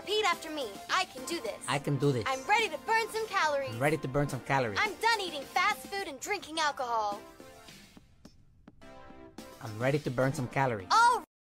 Repeat after me. I can do this. I can do this. I'm ready to burn some calories. I'm ready to burn some calories. I'm done eating fast food and drinking alcohol. I'm ready to burn some calories.